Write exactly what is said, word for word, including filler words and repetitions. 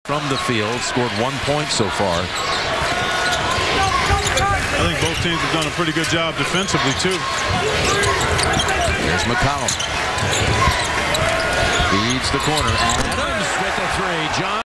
from the field, scored one point so far. I think both teams have done a pretty good job defensively, too. Here's McCollum. Feeds the corner. Adams with the three. John.